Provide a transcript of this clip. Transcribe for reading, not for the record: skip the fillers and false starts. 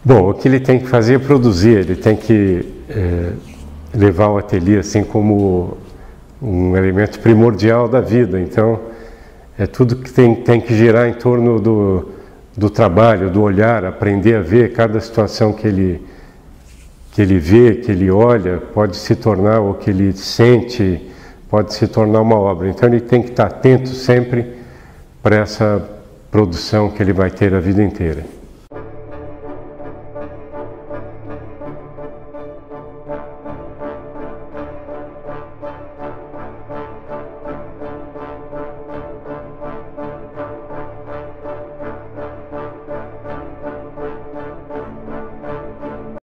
Bom, o que ele tem que fazer é produzir, ele tem que levar o ateliê assim como um elemento primordial da vida. Então, é tudo que tem que girar em torno do trabalho, do olhar, aprender a ver cada situação que ele vê, que ele olha, pode se tornar, ou que ele sente, pode se tornar uma obra. Então ele tem que estar atento sempre para essa produção que ele vai ter a vida inteira.